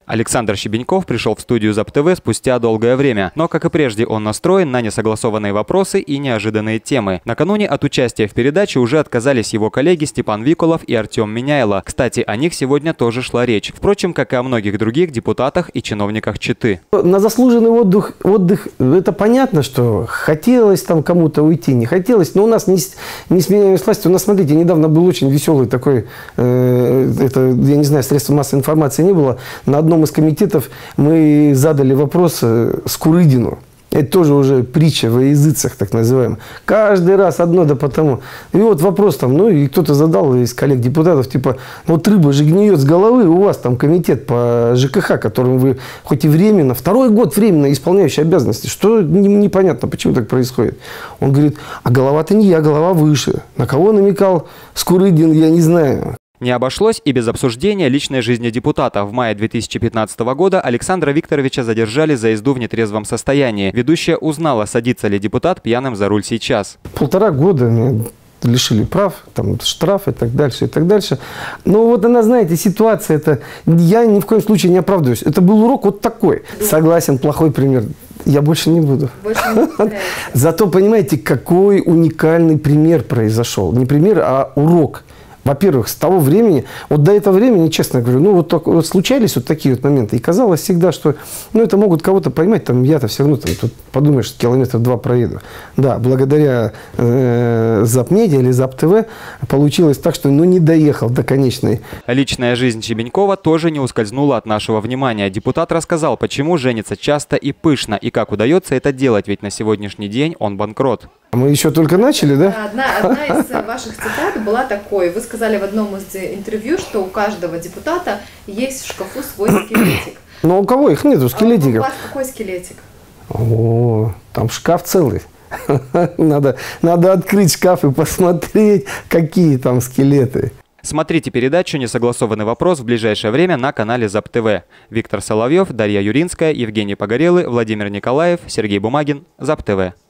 Александр Щебеньков пришел в студию ЗапТВ спустя долгое время, но, как и прежде, он настроен на несогласованные вопросы и неожиданные темы. Накануне от участия в передаче уже отказались его коллеги Степан Викулов и Артем Меняйло. Кстати, о них сегодня тоже шла речь. Впрочем, как и о многих других депутатах и чиновниках Читы. На заслуженный отдых это понятно, что хотелось там кому-то уйти, не хотелось, но у нас не сменяемость власти. У нас, смотрите, недавно был очень веселый такой, я не знаю, средств массовой информации не было. На одном из комитетов мы задали вопрос Скурыдину. Это тоже уже притча во языцах, так называемая. Каждый раз одно да потому. И вот вопрос там, ну и кто-то задал из коллег-депутатов, типа, вот рыба же гниет с головы, у вас там комитет по ЖКХ, которым вы хоть и временно, второй год временно исполняющий обязанности. Что непонятно, почему так происходит. Он говорит, а голова-то не я, голова выше. На кого намекал Скурыдин, я не знаю. Не обошлось и без обсуждения личной жизни депутата. В мае 2015 года Александра Викторовича задержали за езду в нетрезвом состоянии. Ведущая узнала, садится ли депутат пьяным за руль сейчас. 1,5 года меня лишили прав, там штраф и так дальше, и так дальше. Но вот она, знаете, ситуация, это я ни в коем случае не оправдываюсь. Это был урок вот такой. Согласен, плохой пример. Я больше не буду. Зато, понимаете, какой уникальный пример произошел. Не пример, а урок. Во-первых, с того времени, вот до этого времени, честно говорю, ну вот случались вот такие вот моменты. И казалось всегда, что ну это могут кого-то поймать, там я-то все равно, там, тут подумаешь, километров 2 проеду. Да, благодаря ЗапМедиа или ЗапТВ получилось так, что ну не доехал до конечной. Личная жизнь Щебенькова тоже не ускользнула от нашего внимания. Депутат рассказал, почему женится часто и пышно, и как удается это делать, ведь на сегодняшний день он банкрот. Мы еще только начали, да? Одна из ваших цитат была такой. Вы сказали в одном из интервью, что у каждого депутата есть в шкафу свой скелетик. Но у кого их нету, скелетиков? У вас какой скелетик? О, там шкаф целый. Надо открыть шкаф и посмотреть, какие там скелеты. Смотрите передачу «Несогласованный вопрос» в ближайшее время на канале ЗапТВ. Виктор Соловьев, Дарья Юринская, Евгений Погорелый, Владимир Николаев, Сергей Бумагин. ЗапТВ.